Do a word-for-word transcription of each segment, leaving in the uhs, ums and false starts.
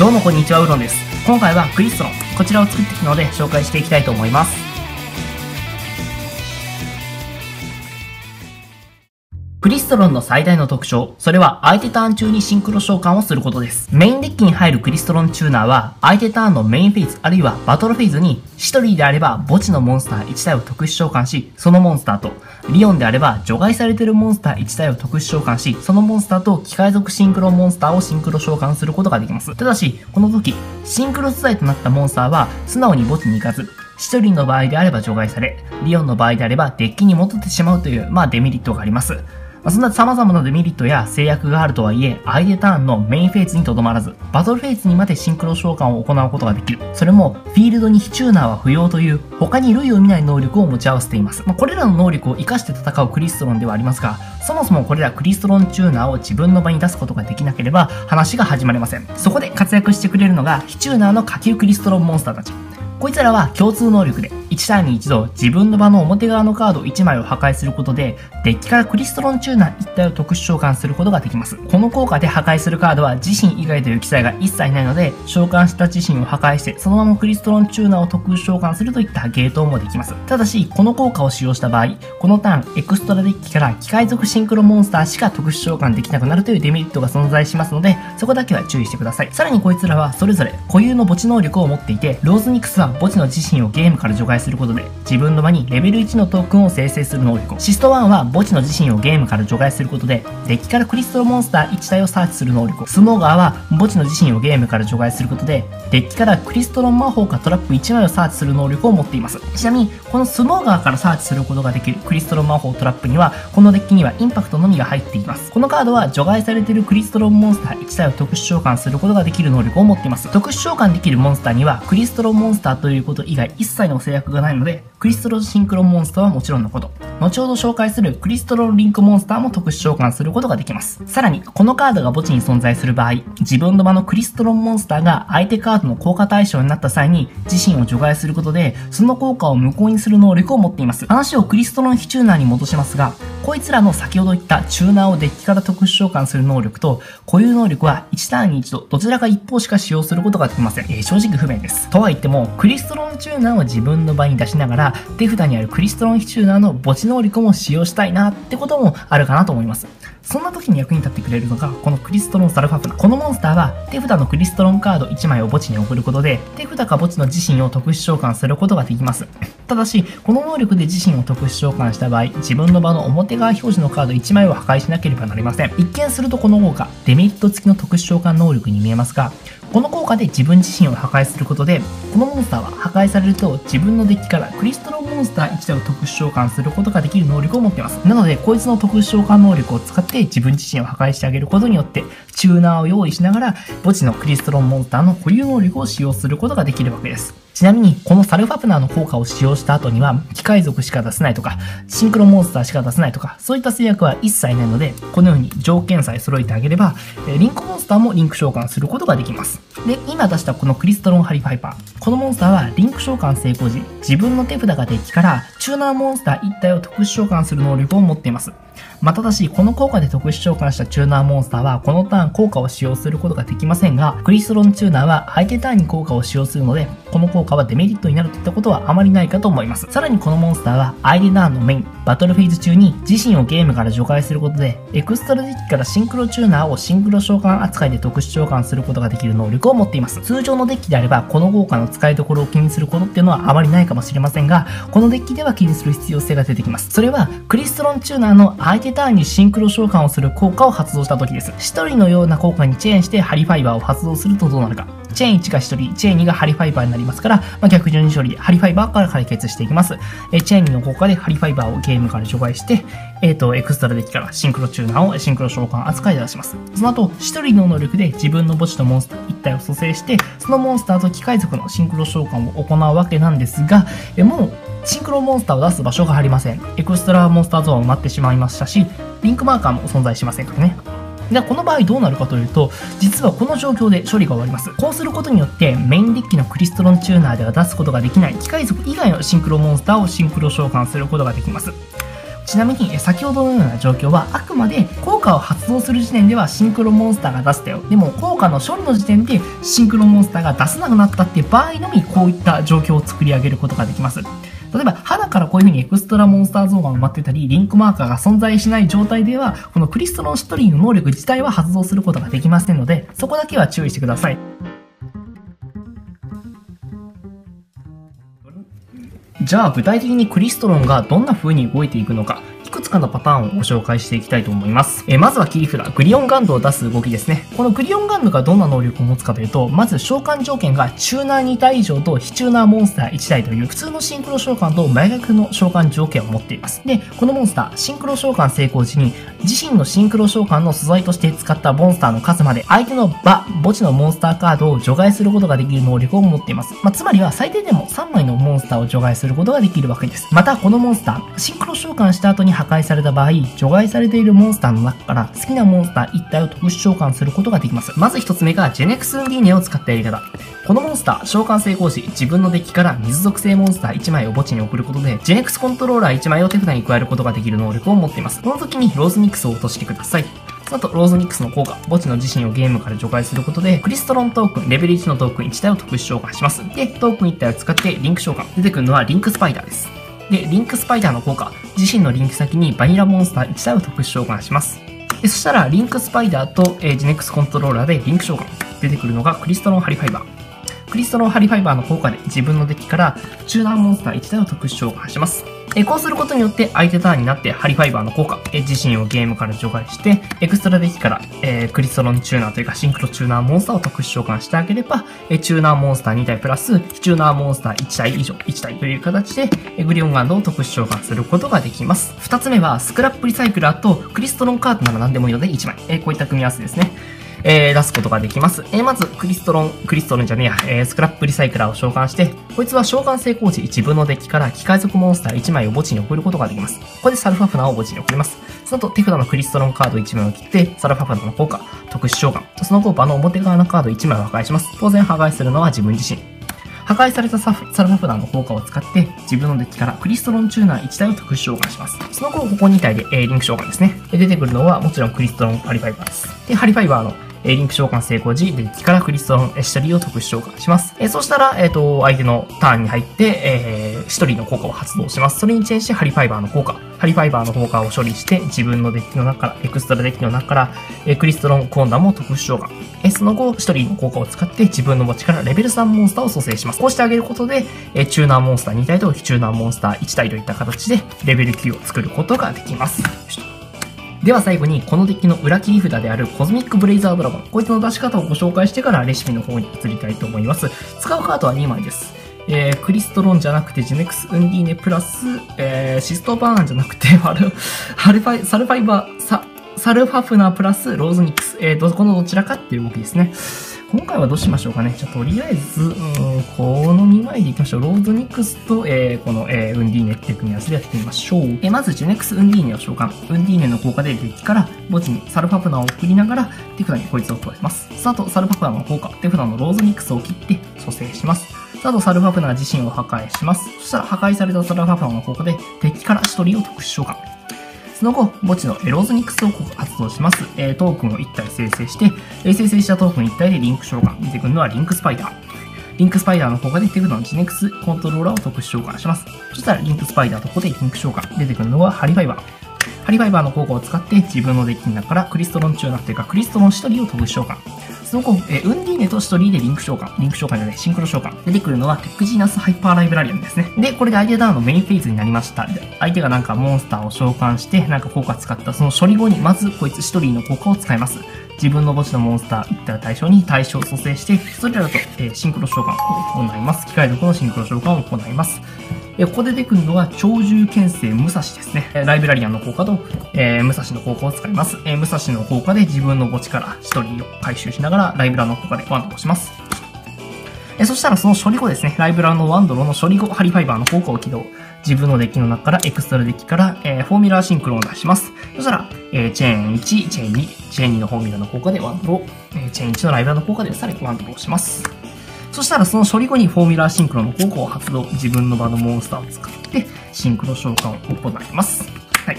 どうもこんにちは、ウロンです。今回はクリストロン、こちらを作ってきたので紹介していきたいと思います。クリストロンの最大の特徴、それは相手ターン中にシンクロ召喚をすることです。メインデッキに入るクリストロンチューナーは、相手ターンのメインフェーズあるいはバトルフェーズに、ひとりであれば墓地のモンスターいち体を特殊召喚し、そのモンスターと、リオンであれば除外されているモンスターいち体を特殊召喚し、そのモンスターと機械属シンクロモンスターをシンクロ召喚することができます。ただし、この時、シンクロ素材となったモンスターは、素直に墓地に行かず、ひとりの場合であれば除外され、リオンの場合であればデッキに戻ってしまうという、まあデメリットがあります。そんな様々なデメリットや制約があるとはいえ、相手ターンのメインフェーズにとどまらず、バトルフェーズにまでシンクロ召喚を行うことができる。それも、フィールドに非チューナーは不要という、他に類を見ない能力を持ち合わせています。まあ、これらの能力を活かして戦うクリストロンではありますが、そもそもこれらクリストロンチューナーを自分の場に出すことができなければ、話が始まりません。そこで活躍してくれるのが、非チューナーの下級クリストロンモンスターたち。こいつらは共通能力で、いちターンに一度自分の場の表側のカードいちまいを破壊することで、デッキからクリストロンチューナーいち体を特殊召喚することができます。この効果で破壊するカードは自身以外という記載が一切ないので、召喚した自身を破壊して、そのままクリストロンチューナーを特殊召喚するといったゲートもできます。ただし、この効果を使用した場合、このターン、エクストラデッキから機械属シンクロモンスターしか特殊召喚できなくなるというデメリットが存在しますので、そこだけは注意してください。さらにこいつらはそれぞれ固有の墓地能力を持っていて、ローズニクスは墓地の自身をゲームから除外することで、自分の場にレベルいちのトークンを生成する能力を。シストワンは墓地の自身をゲームから除外することで、デッキからクリストロモンスターいち体をサーチする能力を。スモーガーは墓地の自身をゲームから除外することで、デッキからクリストロン魔法かトラップいちまいをサーチする能力を持っています。ちなみに、このスモーガーからサーチすることができるクリストロン魔法トラップには、このデッキにはインパクトのみが入っています。このカードは除外されているクリストロンモンスターいち体を特殊召喚することができる能力を持っています。特殊召喚できるモンスターには、クリストロンモンスターということ以外一切の制約がないので、クリストロンシンクロモンスターはもちろんのこと、後ほど紹介するクリストロンリンクモンスターも特殊召喚することができます。さらに、このカードが墓地に存在する場合、自分の場のクリストロンモンスターが相手カードの効果対象になった際に自身を除外することで、その効果を無効にする能力を持っています。話をクリストロン非チューナーに戻しますが、こいつらの先ほど言ったチューナーをデッキから特殊召喚する能力と固有能力はいちターンに一度どちらか一方しか使用することができません。えー、正直不明です。とは言っても、クリストロンチューナーを自分の場に出しながら手札にあるクリストロン非チューナーの墓地能力も使用したいなってこともあるかなと思います。そんな時に役に立ってくれるのがこのクリストロンサルファプナ。このモンスターは手札のクリストロンカードいちまいを墓地に送ることで手札か墓地の自身を特殊召喚することができます。ただし、この能力で自身を特殊召喚した場合、自分の場の表側表示のカードいちまいを破壊しなければなりません。一見するとこの効果、デメリット付きの特殊召喚能力に見えますが、この効果で自分自身を破壊することで、このモンスターは破壊されると自分のデッキからクリストロンモンスターいち体を特殊召喚することができる能力を持っています。なので、こいつの特殊召喚能力を使って自分自身を破壊してあげることによって、チューナーを用意しながら墓地のクリストロンモンスターの固有能力を使用することができるわけです。ちなみに、このサルファプナーの効果を使用した後には、機械属しか出せないとか、シンクロモンスターしか出せないとか、そういった制約は一切ないので、このように条件さえ揃えてあげれば、リンクモンスターもリンク召喚することができます。で、今出したこのクリストロンハリファイパー。このモンスターはリンク召喚成功時、自分の手札がデッキからチューナーモンスターいち体を特殊召喚する能力を持っています。まあ、ただし、この効果で特殊召喚したチューナーモンスターは、このターン効果を使用することができませんが、クリストロンチューナーは相手ターンに効果を使用するので、この効果はデメリットになるといったことはあまりないかと思います。さらにこのモンスターは、相手ターンのメイン、バトルフェーズ中に自身をゲームから除外することで、エクストラデッキからシンクロチューナーをシンクロ召喚扱いで特殊召喚することができる能力を持っています。通常のデッキであれば、この効果の使いどころを気にすることっていうのはあまりないかもしれませんが、このデッキでは気にする必要性が出てきます。それは、クリストロンチューナーの相手ターンにシンクロ召喚をする効果を発動した時です。一人のような効果にチェーンしてハリファイバーを発動するとどうなるか。チェーンいちがひとり、チェーンにがハリファイバーになりますから、まあ、逆順処理でハリファイバーから解決していきます。えチェーンにの効果でハリファイバーをゲームから除外して、えっと、エクストラデッキからシンクロチューナーをシンクロ召喚扱いで出します。その後、一人の能力で自分の墓地のモンスターいち体を蘇生して、そのモンスターと機械属のシンクロ召喚を行うわけなんですが、えもう、シンクロモンスターを出す場所がありません。エクストラモンスターゾーンは埋まってしまいましたし、リンクマーカーも存在しませんからね。ではこの場合どうなるかというと、実はこの状況で処理が終わります。こうすることによってメインデッキのクリストロンチューナーでは出すことができない機械属以外のシンクロモンスターをシンクロ召喚することができます。ちちなみに、先ほどのような状況は、あくまで効果を発動する時点ではシンクロモンスターが出せたよ。でも、効果の処理の時点でシンクロモンスターが出せなくなったっていう場合のみ、こういった状況を作り上げることができます。例えば、肌からこういう風にエクストラモンスター像が埋まってたり、リンクマーカーが存在しない状態では、このクリストロンシトリーの能力自体は発動することができませんので、そこだけは注意してください。じゃあ、具体的にクリストロンがどんな風に動いていくのか、いくつかのパターンをご紹介していきたいと思います。えー、まずは切り札、グリオンガンドを出す動きですね。このグリオンガンドがどんな能力を持つかというと、まず召喚条件がチューナーに体以上と非チューナーモンスターいち体という普通のシンクロ召喚と真逆の召喚条件を持っています。で、このモンスター、シンクロ召喚成功時に自身のシンクロ召喚の素材として使ったモンスターの数まで相手の場、墓地のモンスターカードを除外することができる能力を持っています。まあ、つまりは最低でもさんまいのモンスターを除外することができるわけです。また、このモンスター、シンクロ召喚した後に破壊された場合、除外されているモンスターの中から好きなモンスターいち体を特殊召喚することができます。まず一つ目がジェネクスウンディーネを使ったやり方。このモンスター、召喚成功時、自分のデッキから水属性モンスターいちまいを墓地に送ることで、ジェネクスコントローラーいちまいを手札に加えることができる能力を持っています。この時にローズニックスを落としてください。その後、ローズニックスの効果、墓地の自身をゲームから除外することで、クリストロントークン、レベルいちのトークンいち体を特殊召喚します。で、トークンいち体を使ってリンク召喚。出てくるのはリンクスパイダーです。で、リンクスパイダーの効果、自身のリンク先にバニラモンスターいち体を特殊召喚します。で、そしたら、リンクスパイダーと、えー、ジェネクスコントローラーでリンク召喚。出てくるのがクリストロンハリファイバー。クリストロンハリファイバーの効果で自分のデッキからチューナーモンスターいち体を特殊召喚します。えこうすることによって相手ターンになってハリファイバーの効果、え自身をゲームから除外して、エクストラデッキから、えー、クリストロンチューナーというかシンクロチューナーモンスターを特殊召喚してあげれば、えチューナーモンスターに体プラス、チューナーモンスターいち体以上、いち体という形で、えグリオンガンドを特殊召喚することができます。二つ目は、スクラップリサイクラーとクリストロンカードなら何でもいいのでいちまい。えー、こういった組み合わせですね。えー、出すことができます。えー、まず、クリストロン、クリストロンじゃねえや、えー、スクラップリサイクラーを召喚して、こいつは召喚成功時自分のデッキから機械属モンスターいちまいを墓地に送ることができます。ここでサルファフナーを墓地に送ります。その後、手札のクリストロンカードいちまいを切って、サルファフナーの効果、特殊召喚。その後、場の表側のカードいちまいを破壊します。当然破壊するのは自分自身。破壊されたサルファフナーの効果を使って、自分のデッキからクリストロンチューナーいち体を特殊召喚します。その後、ここに体で、えー、リンク召喚ですね。で出てくるのは、もちろんクリストロンハリファイバーです。で、ハリファイバーのリンク召喚成功時、デッキからクリストロンシトリーを特殊召喚します。えー、そしたら、えっと、相手のターンに入って、えー、シトリーの効果を発動します。それにチェンしてハリファイバーの効果。ハリファイバーの効果を処理して、自分のデッキの中から、エクストラデッキの中から、えー、クリストロンコーナーも特殊召喚。えー、その後、シトリーの効果を使って自分の墓地からレベルさんモンスターを蘇生します。こうしてあげることで、えー、チューナーモンスターに体と非チューナーモンスターいち体といった形で、レベルきゅうを作ることができます。では最後に、このデッキの裏切り札であるコズミックブレイザードラゴン。こいつの出し方をご紹介してからレシピの方に移りたいと思います。使うカードはにまいです。えー、クリストロンじゃなくてジェネクスウンディーネプラス、えー、シストバーンじゃなくて、ハル、ハルファイ、サルファイバー、サ、サルファフナープラスローズニックス。えー、ど、このどちらかっていう動きですね。今回はどうしましょうかね。じゃあ、とりあえず、うん、このにまいでいきましょう。ローズニックスと、えー、この、えー、ウンディーネっていう組み合わせでやってみましょう。えー、まず、ジェネクスウンディーネを召喚。ウンディーネの効果でデッキから墓地にサルファフナーを送りながら、手札にこいつを加えます。その後、サルファフナーの効果、手札のローズニックスを切って蘇生します。その後、サルファフナー自身を破壊します。そしたら、破壊されたサルファフナーの効果で、デッキからシトリーを特殊召喚。その後、墓地のローズニックスを発動します。えー、トークンをいち体生成して、生成したトークンいち体でリンク召喚。出てくるのはリンクスパイダー。リンクスパイダーの効果で手札のジェネクスコントローラーを特殊召喚します。そしたらリンクスパイダーとここでリンク召喚。出てくるのはハリファイバー。ハリファイバーの効果を使って自分のデッキの中からクリストロンチューナーというかクリストロンシトリーを特殊召喚。その後、えー、ウンディーネとシトリーでリンク召喚。リンク召喚じゃない、シンクロ召喚。出てくるのはテクジーナスハイパーライブラリアンですね。で、これで相手ターンのメインフェーズになりました。で相手がなんかモンスターを召喚して、なんか効果使ったその処理後に、まずこいつシトリーの効果を使います。自分の墓地のモンスターいったら対象に対象を蘇生して、それらと、えー、シンクロ召喚を行います。機械属のシンクロ召喚を行います。ここで出てくるのが鳥獣牽制武蔵ですね。ライブラリアンの効果と、えー、武蔵の効果を使います。えー、武蔵の効果で自分の墓地からシトリーを回収しながら、ライブラの効果でワンドロをします。えー、そしたらその処理後ですね、ライブラのワンドロの処理後、ハリファイバーの効果を起動。自分のデッキの中からエクストラデッキから、えー、フォーミュラーシンクロを出します。そしたら、えー、チェーンいち、チェーンに、チェーンにのフォーミュラの効果でワンドロ、えー、チェーンいちのライブラの効果でさらにワンドロをします。そしたらその処理後にフォーミュラーシンクロの効果を発動、自分の場のモンスターを使ってシンクロ召喚を行います。はい。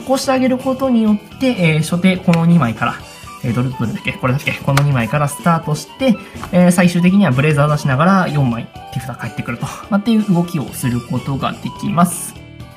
こしてあげることによって、えー、初手このにまいから、えー、どれ、どれだっけこれだっけこのにまいからスタートして、えー、最終的にはブレザー出しながらよんまい手札返ってくると、まあ、っていう動きをすることができます。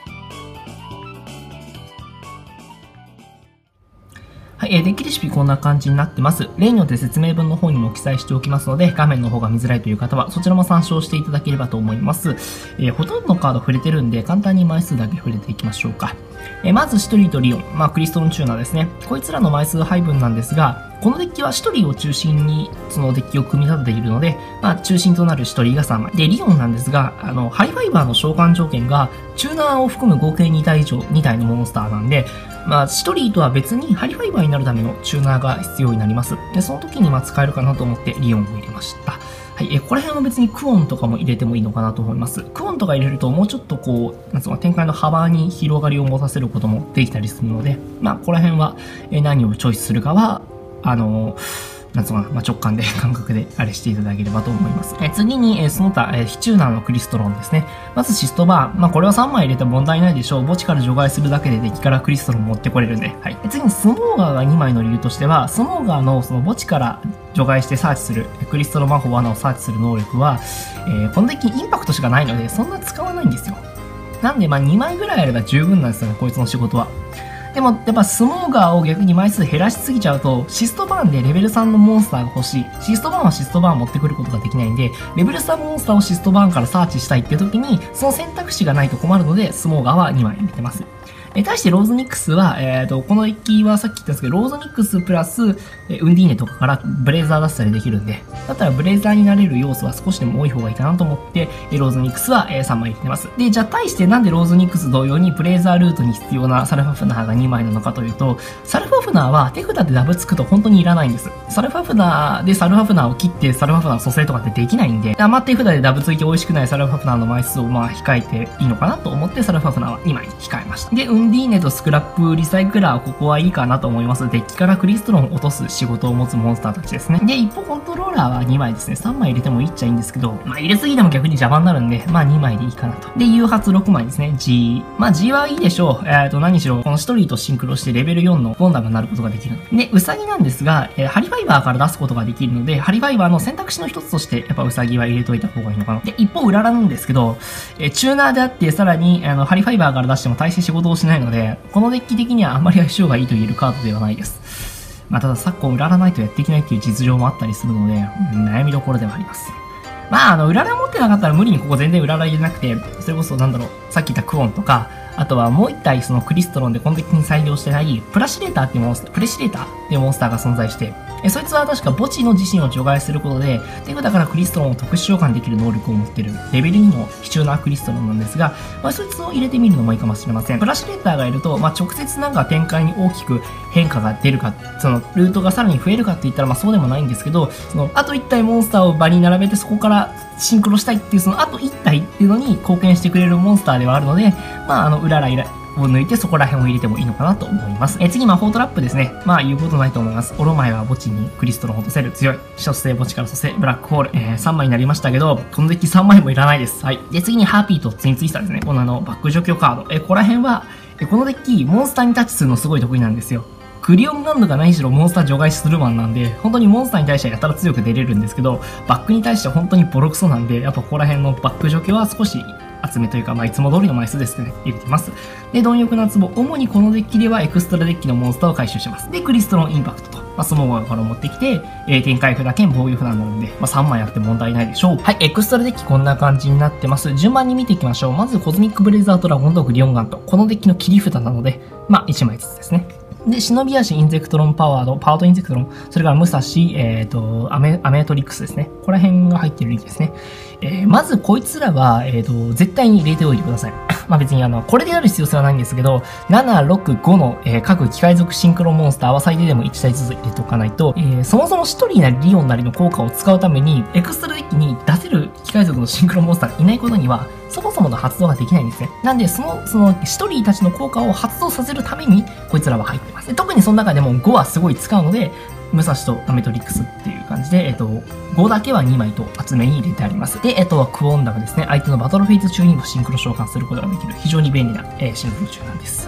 はい、えー、デッキレシピこんな感じになってます。例によって説明文の方にも記載しておきますので、画面の方が見づらいという方はそちらも参照していただければと思います。えー、ほとんどのカード触れてるんで、簡単に枚数だけ触れていきましょうか。えー、まずシトリーとリオン、まあクリストロンチューナーですね。こいつらの枚数配分なんですが、このデッキはシトリーを中心にそのデッキを組み立てているので、まあ中心となるシトリーがさんまい。で、リオンなんですが、あの、ハイファイバーの召喚条件が、チューナーを含む合計にたい以上、にたいのモンスターなんで、まあ、シトリーとは別にハリファイバーになるためのチューナーが必要になります。で、その時にまあ使えるかなと思ってリオンを入れました。はい、え、この辺は別にクオンとかも入れてもいいのかなと思います。クオンとか入れるともうちょっとこう、なんつうの、展開の幅に広がりを持たせることもできたりするので、まあ、この辺は何をチョイスするかは、あのー、なんつうかな、まあ、直感で、感覚であれしていただければと思います。え次に、えその他、えヒチューナーのクリストロンですね。まずシストバーン。まあ、これはさんまい入れても問題ないでしょう。墓地から除外するだけでデッキからクリストロン持ってこれるんで。はい。次にスモーガーがにまいの理由としては、スモーガーのその墓地から除外してサーチする、クリストロン魔法罠をサーチする能力は、えー、このデッキインパクトしかないので、そんな使わないんですよ。なんで、まあ、にまいぐらいあれば十分なんですよね、こいつの仕事は。でも、やっぱスモーガーを逆に枚数減らしすぎちゃうと、シストバーンでレベルさんのモンスターが欲しい。シストバーンはシストバーン持ってくることができないんで、レベルさんモンスターをシストバーンからサーチしたいっていう時に、その選択肢がないと困るので、スモーガーはにまい入れてます。え、対してローズニックスは、えっと、このデッキはさっき言ったんですけど、ローズニックスプラス、えウンディーネとかからブレーザー出したりできるんで、だったらブレーザーになれる要素は少しでも多い方がいいかなと思って、えローズニックスは、えさんまい入れてます。で、じゃあ対してなんでローズニックス同様にブレーザールートに必要なサルファフナーがにまいなのかというと、サルファフナーは手札でダブつくと本当にいらないんです。サルファフナーでサルファフナーを切ってサルファフナー蘇生とかってできないんで、余って手札でダブついて美味しくないサルファフナーの枚数をまあ控えていいのかなと思ってサルファフナーはにまい控えました。で、ウンディーネとスクラップリサイクラーはここはいいかなと思います。デッキからクリストロンを落とす仕事を持つモンスターたちですね。で、一方コントローラーはにまいですね。さんまい入れてもいいっちゃいいんですけど、まあ入れすぎても逆に邪魔になるんで、まあにまいでいいかなと。で、誘発ろくまいですね。G。まあ G はいいでしょう。えーと、何しろ、このシトリーとシンクロしてレベルよんのゴンダムになることができる。で、ウサギなんですが、えー、ハリファイバーから出すことができるので、ハリファイバーの選択肢の一つとして、やっぱウサギは入れといた方がいいのかな。で、一方、ウララなんですけど、えー、チューナーであって、さらに、あの、ハリファイバーから出しても大して仕事をしないので、このデッキ的にはあんまり相性がいいと言えるカードではないです。まあ、ただ昨今、ウララないとやっていけないっていう実情もあったりするので、うん、悩みどころではあります。まあ、あの、ウララ持ってなかったら無理にここ全然ウララ入れなくて、それこそなんだろう、さっき言ったクオンとか、あとはもう一体そのクリストロンでこのデッキに採用してないプラシレーターっていうモンスター、プレシレーターっていうモンスターが存在して、えそいつは確か墓地の自身を除外することで、手札からクリストロンを特殊召喚できる能力を持っているレベルにも必要なクリストロンなんですが、まあ、そいつを入れてみるのもいいかもしれません。プラシレーターがいると、まあ、直接なんか展開に大きく変化が出るか、そのルートがさらに増えるかって言ったらまあそうでもないんですけど、そのあと一体モンスターを場に並べてそこからシンクロしたいっていうそのあと一体っていうのに貢献してくれるモンスターではあるので、まああの、うららいら、を抜いてそこら辺を入れてもいいのかなと思います。え次、魔法トラップですね。まあ言うことないと思います。オロマイは墓地にクリストロンを落とせる強い。初世墓地から蘇生、ブラックホール、えー、さんまいになりましたけど、このデッキさんまいもいらないです。はい。で、次にハーピーとツインツイスターですね。このあの、バック除去カード。えー、ここら辺は、えー、このデッキ、モンスターにタッチするのすごい得意なんですよ。クリオンガンドが何しろモンスター除外するマンなんで、本当にモンスターに対してはやたら強く出れるんですけど、バックに対しては本当にボロクソなんで、やっぱここら辺のバック除去は少し集めというか、まあ、いつも通りの枚数ですね、入れてます。で、貪欲な壺。主にこのデッキではエクストラデッキのモンスターを回収します。で、クリストロンインパクトと、まあ、スモーガーから持ってきて、えー、展開札兼防御札なので、まあ、さんまいあって問題ないでしょう。はい、エクストラデッキこんな感じになってます。順番に見ていきましょう。まず、コズミックブレイザードラゴンとグリオンガント。このデッキの切り札なので、まあ、いちまいずつですね。で、忍び足インゼクトロンパワード、パワードインゼクトロン、それからムサシ、えっ、ー、と、アメ、アメトリックスですね。ここら辺が入ってるリーグですね。えー、まずこいつらは、えっ、ー、と、絶対に入れておいてください。まあ別にあの、これでやる必要性はないんですけど、なな、ろく、ごの、えー、各機械属シンクロモンスターは最低でもいちたいずつ入れておかないと、えー、そもそもシトリーなりリオンなりの効果を使うために、エクストラデッキに出せる機械属のシンクロモンスターがいないことには、そもそもの発動ができないんですね。なんで、その、その、シトリーたちの効果を発動させるために、こいつらは入ってます。で特にその中でもごはすごい使うので、ムサシとアメトリックスっていう感じで、えっと、ごだけはにまいと厚めに入れてあります。で、えっと、クオンダムですね。相手のバトルフェイズ中にもシンクロ召喚することができる、非常に便利な、えー、シンクロ中なんです。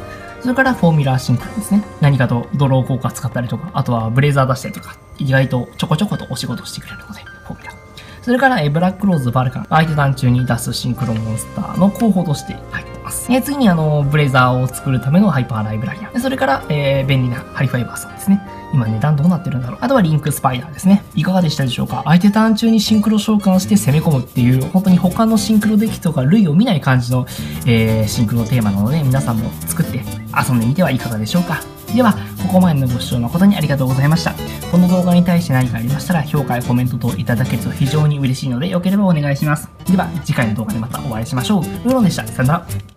それからフォーミュラーシンクロですね。何かとドロー効果使ったりとか、あとはブレーザー出したりとか、意外とちょこちょことお仕事してくれるので、フォーミュラー。それから、えブラックローズ、バルカン、相手ターン中に出すシンクロモンスターの候補として入ってます。え次に、あの、ブレザーを作るためのハイパーライブラリアン。それから、えー、便利なハリファイバーさんですね。今値段どうなってるんだろう。あとはリンクスパイダーですね。いかがでしたでしょうか。相手ターン中にシンクロ召喚して攻め込むっていう、本当に他のシンクロデッキとか類を見ない感じの、えー、シンクロテーマなので、皆さんも作って遊んでみてはいかがでしょうか。では、ここまでのご視聴誠にありがとうございました。この動画に対して何かありましたら、評価やコメント等いただけると非常に嬉しいので、よければお願いします。では、次回の動画でまたお会いしましょう。ウーロンでした。さよなら。